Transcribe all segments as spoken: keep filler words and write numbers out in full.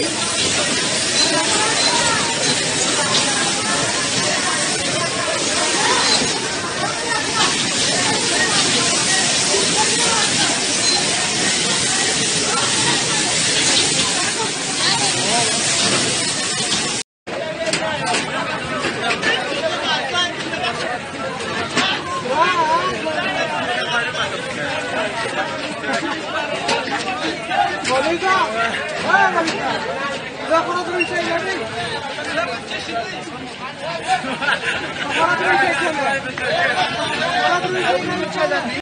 Malika, ah Malika, dah pernah tulis saya lagi. Pernah tulis saya lagi. Pernah tulis saya lagi.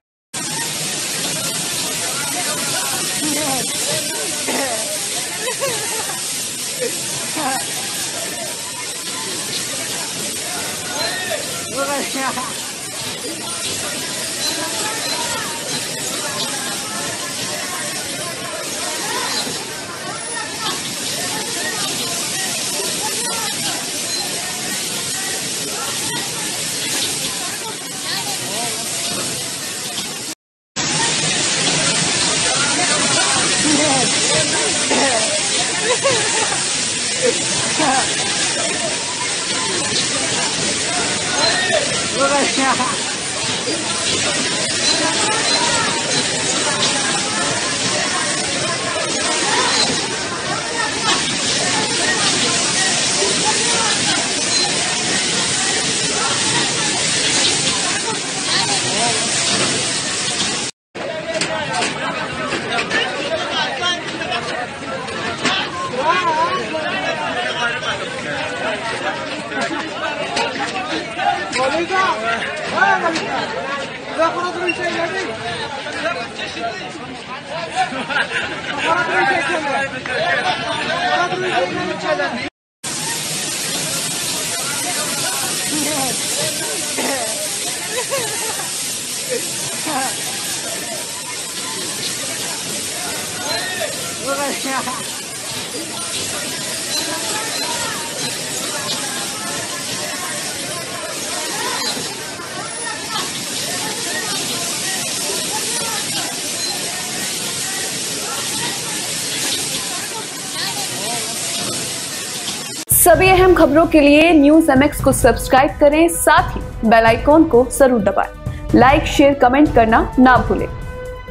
Malika, ah Malika, dah pernah tulis saya lagi. Pernah tulis saya lagi. Pernah tulis saya lagi. सभी अहम खबरों के लिए news M X को सब्सक्राइब करें, साथ ही bell icon को जरूर दबाएं। लाइक, शेयर, कमेंट करना ना भूलें।